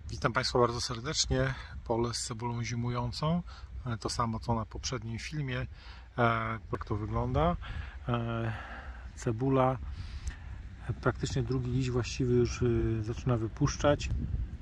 Witam Państwa bardzo serdecznie. Pole z cebulą zimującą. To samo co na poprzednim filmie. Jak to wygląda. Cebula praktycznie drugi liść właściwie już zaczyna wypuszczać.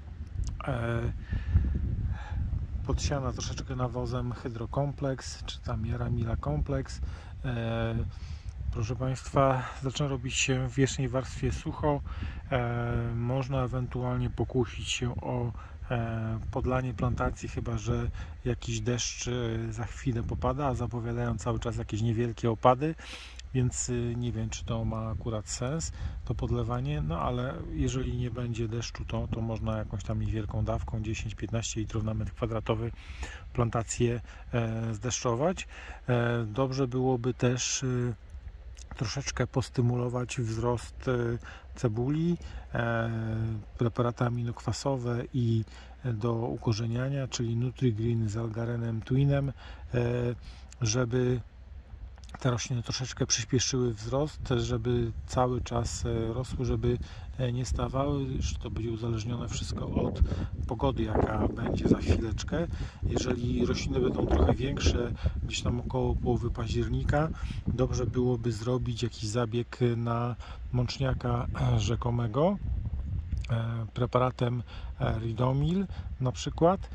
Podsiana troszeczkę nawozem Hydrokompleks, czy tam Jaramila Kompleks. Proszę Państwa, zaczyna robić się w wierzchniej warstwie sucho. Można ewentualnie pokusić się o podlanie plantacji, chyba że jakiś deszcz za chwilę popada, a zapowiadają cały czas jakieś niewielkie opady, więc nie wiem, czy to ma akurat sens, to podlewanie, no ale jeżeli nie będzie deszczu, to można jakąś tam niewielką dawką, 10-15 litrów na metr kwadratowy, plantację zdeszczować. Dobrze byłoby też troszeczkę postymulować wzrost cebuli preparaty aminokwasowe i do ukorzeniania, czyli Nutri-Green z Algarenem Twinem, żeby te rośliny troszeczkę przyspieszyły wzrost, żeby cały czas rosły, żeby nie stawały. To będzie uzależnione wszystko od pogody, jaka będzie za chwileczkę. Jeżeli rośliny będą trochę większe, gdzieś tam około połowy października, dobrze byłoby zrobić jakiś zabieg na mączniaka rzekomego preparatem Ridomil na przykład,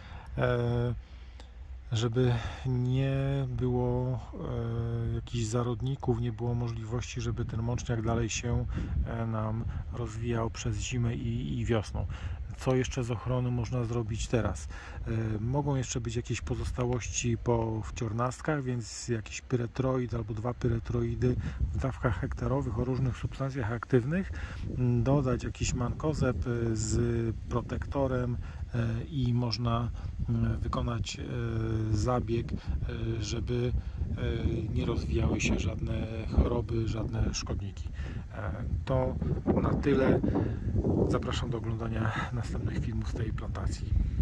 żeby nie było jakichś zarodników, nie było możliwości, żeby ten mączniak dalej się nam rozwijał przez zimę i wiosną. Co jeszcze z ochrony można zrobić teraz? Mogą jeszcze być jakieś pozostałości po wciornastkach, więc jakiś pyretroid albo 2 pyretroidy w dawkach hektarowych o różnych substancjach aktywnych, dodać jakiś mankozeb z protektorem i można wykonać zabieg, żeby nie rozwijały się żadne choroby, żadne szkodniki. To na tyle. Zapraszam do oglądania następnych filmów z tej plantacji.